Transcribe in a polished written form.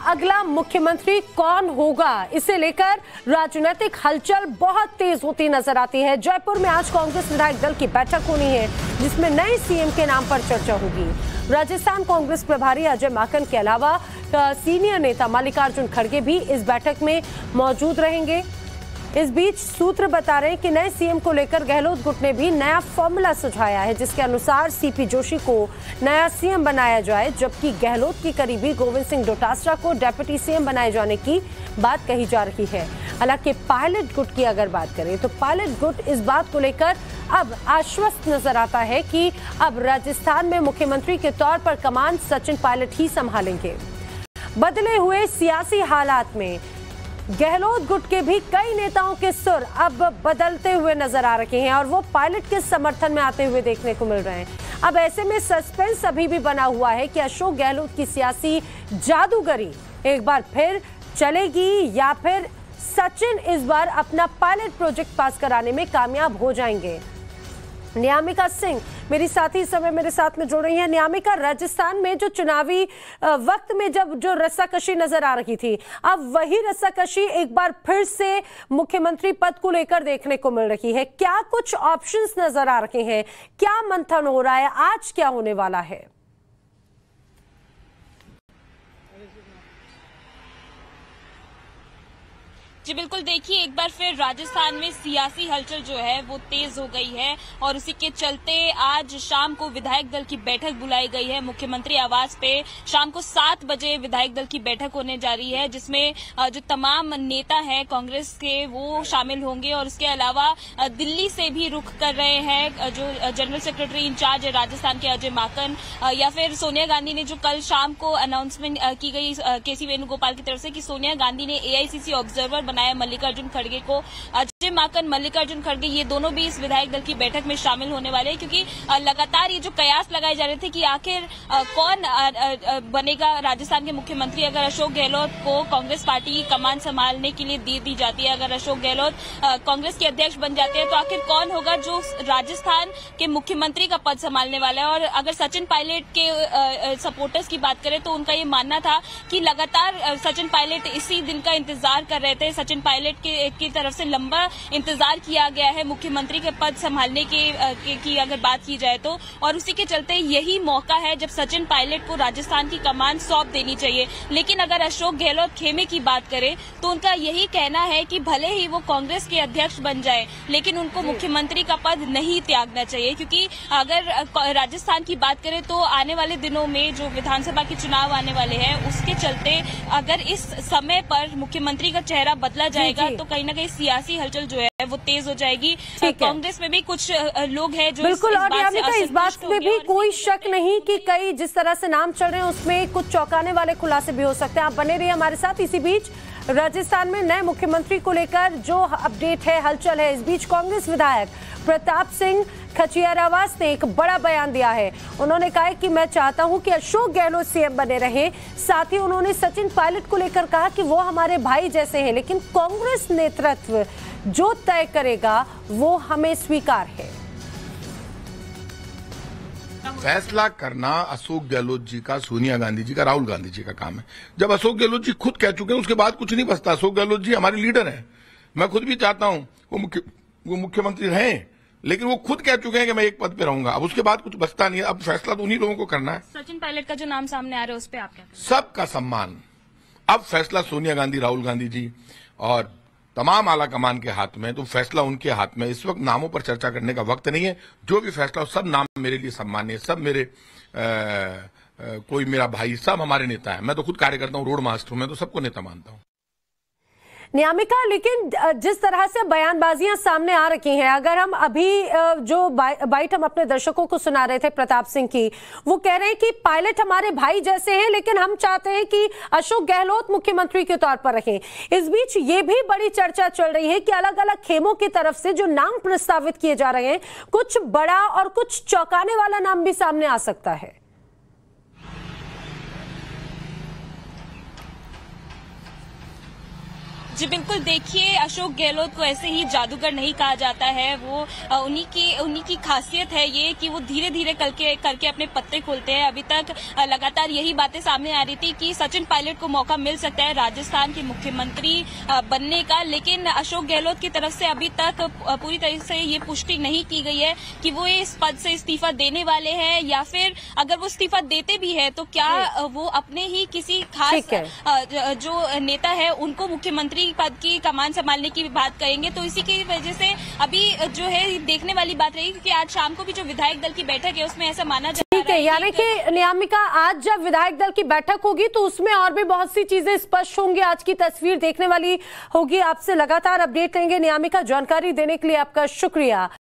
अगला मुख्यमंत्री कौन होगा, इसे लेकर राजनीतिक हलचल बहुत तेज होती नजर आती है। जयपुर में आज कांग्रेस विधायक दल की बैठक होनी है, जिसमें नए सीएम के नाम पर चर्चा होगी। राजस्थान कांग्रेस प्रभारी अजय माकन के अलावा सीनियर नेता मल्लिकार्जुन खड़गे भी इस बैठक में मौजूद रहेंगे। इस बीच सूत्र बता रहे हैं कि नए सीएम को लेकर गहलोत गुट ने भी नया फॉर्मूला सुझाया है, जिसके अनुसार सीपी जोशी को नया सीएम बनाया जाए, जबकि गहलोत की करीबी गोविंद सिंह डोटासरा को डेप्यूटी सीएम बनाए जाने की बात कही जा रही है। हालांकि पायलट गुट की अगर बात करें तो पायलट गुट इस बात को लेकर अब आश्वस्त नजर आता है कि अब राजस्थान में मुख्यमंत्री के तौर पर कमान सचिन पायलट ही संभालेंगे। बदले हुए सियासी हालात में गहलोत गुट के भी कई नेताओं के सुर अब बदलते हुए नजर आ रहे हैं और वो पायलट के समर्थन में आते हुए देखने को मिल रहे हैं। अब ऐसे में सस्पेंस अभी भी बना हुआ है कि अशोक गहलोत की सियासी जादूगरी एक बार फिर चलेगी या फिर सचिन इस बार अपना पायलट प्रोजेक्ट पास कराने में कामयाब हो जाएंगे। नियामिका सिंह मेरी साथी इस समय मेरे साथ में जुड़ रही है। नियामिका, राजस्थान में जो चुनावी वक्त में जब जो रस्साकशी नजर आ रही थी, अब वही रस्साकशी एक बार फिर से मुख्यमंत्री पद को लेकर देखने को मिल रही है। क्या कुछ ऑप्शंस नजर आ रहे हैं, क्या मंथन हो रहा है, आज क्या होने वाला है? जी बिल्कुल, देखिए एक बार फिर राजस्थान में सियासी हलचल जो है वो तेज हो गई है और उसी के चलते आज शाम को विधायक दल की बैठक बुलाई गई है मुख्यमंत्री आवास पे। शाम को 7 बजे विधायक दल की बैठक होने जा रही है, जिसमें जो तमाम नेता हैं कांग्रेस के वो शामिल होंगे और इसके अलावा दिल्ली से भी रुख कर रहे हैं जो जनरल सेक्रेटरी इंचार्ज है राजस्थान के अजय माकन, या फिर सोनिया गांधी ने जो कल शाम को अनाउंसमेंट की गई केसी वेणुगोपाल की तरफ से कि सोनिया गांधी ने एआईसीसी ऑब्जर्वर बनाया मल्लिकार्जुन खड़गे को। अजय माकन, मल्लिकार्जुन खड़गे ये दोनों भी इस विधायक दल की बैठक में शामिल होने वाले हैं, क्योंकि लगातार ये जो कयास लगाए जा रहे थे कि आखिर कौन बनेगा राजस्थान के मुख्यमंत्री अगर अशोक गहलोत को कांग्रेस पार्टी की कमान संभालने के लिए दे दी जाती है। अगर अशोक गहलोत कांग्रेस के अध्यक्ष बन जाते हैं तो आखिर कौन होगा जो राजस्थान के मुख्यमंत्री का पद संभालने वाला है। और अगर सचिन पायलट के सपोर्टर्स की बात करें तो उनका ये मानना था कि लगातार सचिन पायलट इसी दिन का इंतजार कर रहे थे। सचिन पायलट की तरफ से लंबा इंतजार किया गया है मुख्यमंत्री के पद संभालने की अगर बात की जाए तो, और उसी के चलते यही मौका है जब सचिन पायलट को राजस्थान की कमान सौंप देनी चाहिए। लेकिन अगर अशोक गहलोत खेमे की बात करें तो उनका यही कहना है कि भले ही वो कांग्रेस के अध्यक्ष बन जाए लेकिन उनको मुख्यमंत्री का पद नहीं त्यागना चाहिए, क्योंकि अगर राजस्थान की बात करें तो आने वाले दिनों में जो विधानसभा के चुनाव आने वाले हैं उसके चलते अगर इस समय पर मुख्यमंत्री का चेहरा बदला जाएगा तो कहीं ना कहीं सियासी हलचल जो है वो तेज हो जाएगी। कांग्रेस में भी कुछ लोग हैं जो बिल्कुल, और इस बात में भी कोई शक नहीं कि कई जिस तरह से नाम चल रहे हैं उसमें कुछ चौंकाने वाले खुलासे भी हो सकते हैं। आप बने रहिए हमारे साथ। इसी बीच राजस्थान में नए मुख्यमंत्री को लेकर जो अपडेट है, हलचल है, इस बीच कांग्रेस विधायक प्रताप सिंह खचियारावास ने एक बड़ा बयान दिया है। उन्होंने कहा है कि मैं चाहता हूं कि अशोक गहलोत सीएम बने रहे। साथ ही उन्होंने सचिन पायलट को लेकर कहा कि वो हमारे भाई जैसे हैं, लेकिन कांग्रेस नेतृत्व जो तय करेगा वो हमें स्वीकार है। फैसला करना अशोक गहलोत जी का, सोनिया गांधी जी का, राहुल गांधी जी का काम है। जब अशोक गहलोत जी खुद कह चुके हैं उसके बाद कुछ नहीं बचता। अशोक गहलोत जी हमारे लीडर हैं, मैं खुद भी चाहता हूं वो मुख्यमंत्री रहें, लेकिन वो खुद कह चुके हैं कि मैं एक पद पे रहूंगा। अब उसके बाद कुछ बचता नहीं है। अब फैसला तो उन्हीं लोगों को करना है। सचिन पायलट का जो नाम सामने आ रहा है उस पर आप क्या? सबका सम्मान। अब फैसला सोनिया गांधी, राहुल गांधी जी और तमाम आला कमान के हाथ में, तो फैसला उनके हाथ में। इस वक्त नामों पर चर्चा करने का वक्त नहीं है। जो भी फैसला हो, सब नाम मेरे लिए सम्मानीय, सब मेरे कोई मेरा भाई, सब हमारे नेता है। मैं तो खुद कार्यकर्ता हूँ, रोड मास्टर हूं, मैं तो सबको नेता मानता हूँ। नियामिका, लेकिन जिस तरह से बयानबाजियां सामने आ रही हैं, अगर हम अभी जो बाइट हम अपने दर्शकों को सुना रहे थे प्रताप सिंह की, वो कह रहे हैं कि पायलट हमारे भाई जैसे हैं लेकिन हम चाहते हैं कि अशोक गहलोत मुख्यमंत्री के तौर पर रहें। इस बीच ये भी बड़ी चर्चा चल रही है कि अलग अलग खेमों की तरफ से जो नाम प्रस्तावित किए जा रहे हैं, कुछ बड़ा और कुछ चौंकाने वाला नाम भी सामने आ सकता है। जी बिल्कुल, देखिए अशोक गहलोत को ऐसे ही जादूगर नहीं कहा जाता है। वो उन्हीं की खासियत है ये कि वो धीरे धीरे करके अपने पत्ते खोलते हैं। अभी तक लगातार यही बातें सामने आ रही थी कि सचिन पायलट को मौका मिल सकता है राजस्थान के मुख्यमंत्री बनने का, लेकिन अशोक गहलोत की तरफ से अभी तक पूरी तरह से ये पुष्टि नहीं की गई है कि वो इस पद से इस्तीफा देने वाले हैं, या फिर अगर वो इस्तीफा देते भी है तो क्या वो अपने ही किसी खास जो नेता है उनको मुख्यमंत्री पद की कमान संभालने की बात करेंगे। तो इसी की वजह से अभी जो है देखने वाली बात रही, क्योंकि आज शाम को भी जो विधायक दल की बैठक है उसमें ऐसा माना जा रहा है। ठीक है, यानी कि नियामिका आज जब विधायक दल की बैठक होगी तो उसमें और भी बहुत सी चीजें स्पष्ट होंगी, आज की तस्वीर देखने वाली होगी। आपसे लगातार अपडेट लेंगे नियामिका, जानकारी देने के लिए आपका शुक्रिया।